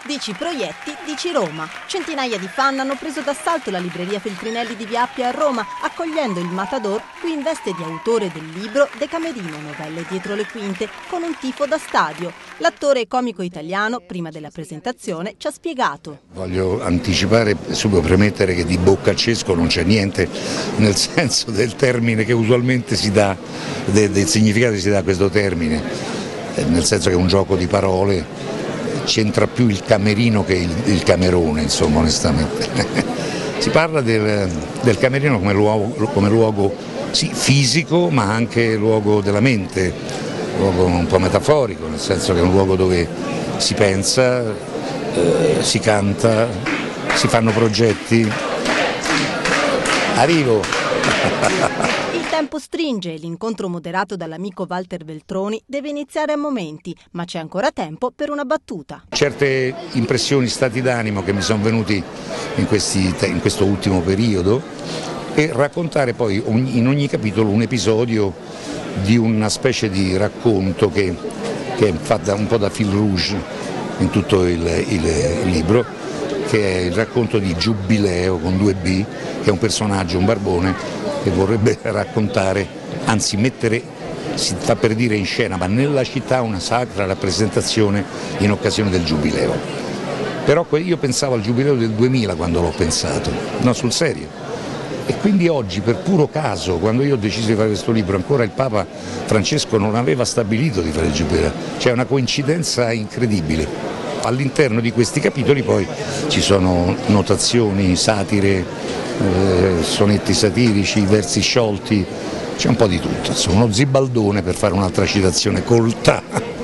Dici proietti, dici Roma. Centinaia di fan hanno preso d'assalto la libreria Feltrinelli di Via Appia a Roma, accogliendo il Matador, qui in veste di autore del libro Decamerino, novelle dietro le quinte, con un tifo da stadio. L'attore e comico italiano, prima della presentazione, ci ha spiegato. Voglio anticipare e subito premettere che di boccacesco non c'è niente, nel senso del termine che usualmente si dà, del significato che si dà a questo termine, nel senso che è un gioco di parole. C'entra più il camerino che il camerone, insomma, onestamente. Si parla del camerino come luogo sì, fisico, ma anche luogo della mente, luogo un po' metaforico, nel senso che è un luogo dove si pensa, si canta, si fanno progetti. Arrivo! Il tempo stringe e l'incontro moderato dall'amico Walter Veltroni deve iniziare a momenti, ma c'è ancora tempo per una battuta. Certe impressioni, stati d'animo che mi sono venuti in questo ultimo periodo e raccontare poi in ogni capitolo un episodio di una specie di racconto che fa un po' da fil rouge in tutto il libro, che è il racconto di Giubileo con 2B, che è un personaggio, un barbone, che vorrebbe raccontare, anzi mettere, si fa per dire in scena, ma nella città una sacra rappresentazione in occasione del Giubileo. Però io pensavo al Giubileo del 2000 quando l'ho pensato, no, sul serio. E quindi oggi, per puro caso, quando io ho deciso di fare questo libro, ancora il Papa Francesco non aveva stabilito di fare il Giubileo, c'è una coincidenza incredibile. All'interno di questi capitoli poi ci sono notazioni, satire, sonetti satirici, versi sciolti, c'è un po' di tutto, insomma, uno zibaldone per fare un'altra citazione colta.